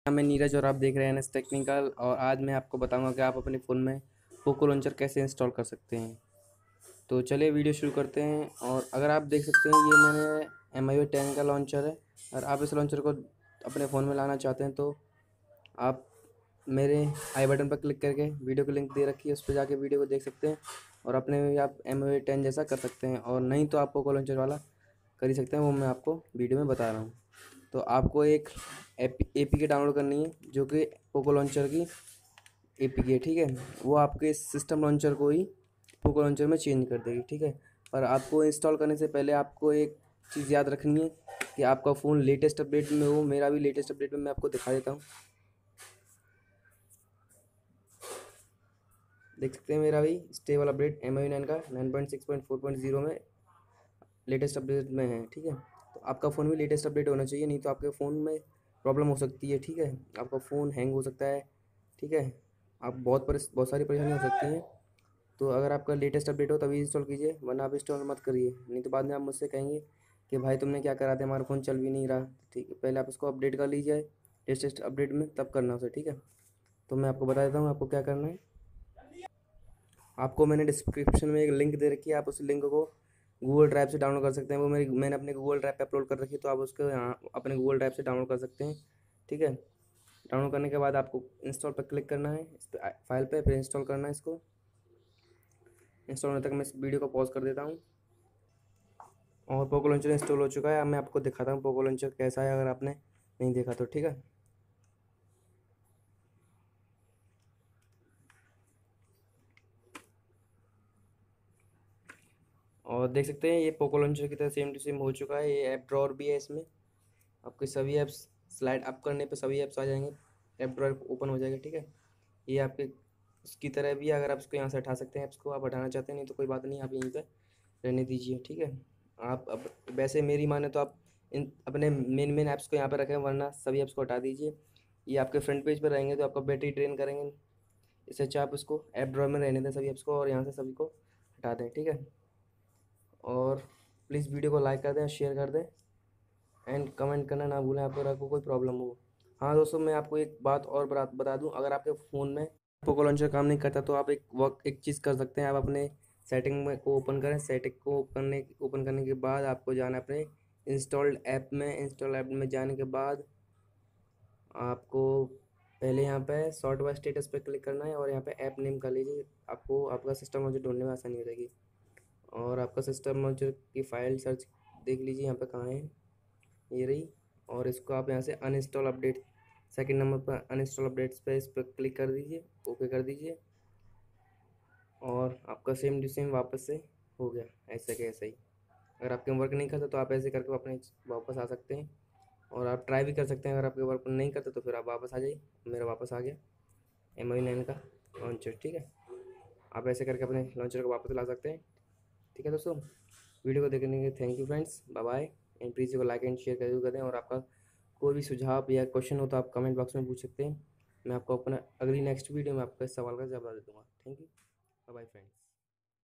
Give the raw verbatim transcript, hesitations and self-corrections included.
मैं नीरज और आप देख रहे हैं एनएस टेक्निकल। और आज मैं आपको बताऊंगा कि आप अपने फ़ोन में पोको लॉन्चर कैसे इंस्टॉल कर सकते हैं। तो चलिए वीडियो शुरू करते हैं। और अगर आप देख सकते हैं ये मैंने एम आई टेन का लॉन्चर है। और आप इस लॉन्चर को अपने फ़ोन में लाना चाहते हैं तो आप मेरे आई बटन पर क्लिक करके वीडियो की लिंक दे रखी है, उस पर जाके वीडियो को देख सकते हैं और अपने आप एम आई टेन जैसा कर सकते हैं। और नहीं तो आप पोको लॉन्चर वाला कर ही सकते हैं, वो मैं आपको वीडियो में बता रहा हूँ। तो आपको एक ए पी के डाउनलोड करनी है जो कि पोको लॉन्चर की ए पी के है, ठीक है। वो आपके सिस्टम लॉन्चर को ही पोको लॉन्चर में चेंज कर देगी, ठीक है। पर आपको इंस्टॉल करने से पहले आपको एक चीज़ याद रखनी है कि आपका फ़ोन लेटेस्ट अपडेट में हो। मेरा भी लेटेस्ट अपडेट में मैं आपको दिखा देता हूँ। देख सकते हैं मेरा भी stable update M I nine का nine point six point four point zero में लेटेस्ट अपडेट में है, ठीक है। तो आपका फ़ोन भी लेटेस्ट अपडेट होना चाहिए, नहीं तो आपके फ़ोन में प्रॉब्लम हो सकती है, ठीक है। आपका फ़ोन हैंग हो सकता है, ठीक है। आप बहुत परेश बहुत सारी परेशानी हो सकती हैं। तो अगर आपका लेटेस्ट अपडेट हो तभी इंस्टॉल कीजिए, वरना आप इंस्टॉल मत करिए, नहीं तो बाद में आप मुझसे कहेंगे कि भाई तुमने क्या करा था, हमारा फ़ोन चल भी नहीं रहा। ठीक है, पहले आप इसको अपडेट कर लीजिए लेटेस्ट अपडेट में, तब करना उसे, ठीक है। तो मैं आपको बता देता हूँ आपको क्या करना है। आपको मैंने डिस्क्रिप्शन में एक लिंक दे रखी है, आप उस लिंक को गूगल ड्राइव से डाउनलोड कर सकते हैं। वो मेरी मैंने अपने गूगल ड्राइव पे अपलोड कर रखी है, तो आप उसको यहाँ अपने गूगल ड्राइव से डाउनलोड कर सकते हैं, ठीक है। डाउनलोड करने के बाद आपको इंस्टॉल पर क्लिक करना है, इस पर फाइल पे फिर इंस्टॉल करना है। इसको इंस्टॉल होने तक मैं इस वीडियो को पॉज कर देता हूँ। और पोको लॉन्चर इंस्टॉल हो चुका है। अब मैं आपको दिखाता हूँ पोको लॉन्चर कैसा है, अगर आपने नहीं देखा तो, ठीक है। और देख सकते हैं ये पोको लॉन्चर की तरह सेम टू सेम हो चुका है। ये ऐप ड्रॉअर भी है, इसमें आपके सभी ऐप्स स्लाइड अप करने पे सभी ऐप्स आ जाएंगे, ऐप ड्रॉअर ओपन हो जाएगा, ठीक है। ये आपके उसकी तरह भी है, अगर आप इसको यहाँ से हटा सकते हैं, ऐप्स को आप हटाना चाहते हैं, नहीं तो कोई बात नहीं, आप यहीं पे रहने दीजिए, ठीक है। आप अब वैसे मेरी माने तो आप इन अपने मेन मेन ऐप्स को यहाँ पे रखें, वरना सभी ऐप्स को हटा दीजिए। ये आपके फ्रंट पेज पर रहेंगे तो आपका बैटरी ड्रेन करेंगे। इससे अच्छा आप इसको ऐप ड्रॉअर में रहने दें सभी ऐप्स को, और यहाँ से सभी को हटा दें, ठीक है। और प्लीज़ वीडियो को लाइक कर दें, शेयर कर दें एंड कमेंट करना ना भूलें अगर आपको कोई प्रॉब्लम हो। हाँ दोस्तों, मैं आपको एक बात और बता बता दूं, अगर आपके फ़ोन में पोको लॉन्चर काम नहीं करता तो आप एक वक्त एक चीज़ कर सकते हैं। आप अपने सेटिंग में को ओपन करें, सेटिंग को ओपन करने ओपन करने के बाद आपको जाना है अपने इंस्टॉल्ड ऐप में। इंस्टॉल ऐप में जाने के बाद आपको पहले यहाँ पे सॉर्ट बाय स्टेटस पे क्लिक करना है और यहाँ पे ऐप नेम कर लीजिए। आपको आपका सिस्टम लॉन्चर ढूंढने में आसानी हो जाएगी। और आपका सिस्टम लॉन्चर की फ़ाइल सर्च देख लीजिए यहाँ पे कहाँ है, ये रही। और इसको आप यहाँ से अनइंस्टॉल अपडेट सेकंड नंबर पर अनइंस्टॉल अपडेट्स पे इस पर क्लिक कर दीजिए, ओके कर दीजिए, और आपका सेम टू सेम वापस से हो गया, ऐसे के ऐसे ही। अगर आपके वर्क नहीं करता तो आप ऐसे करके अपने वापस आ सकते हैं, और आप ट्राई भी कर सकते हैं। अगर आपके वर्क नहीं करता तो फिर आप वापस आ जाइए। मेरा वापस आ गया एम आई नाइन का लॉन्चर, ठीक है। आप ऐसे करके अपने लॉन्चर को वापस ला सकते हैं, ठीक है दोस्तों। वीडियो को देखने के लिए thank you friends, bye bye. And please को लाइक एंड शेयर जरूर करें। और आपका कोई भी सुझाव या क्वेश्चन हो तो आप कमेंट बॉक्स में पूछ सकते हैं। मैं आपको अपना अगली नेक्स्ट वीडियो में आपका इस सवाल का जवाब दे दूँगा। Thank you, bye bye friends.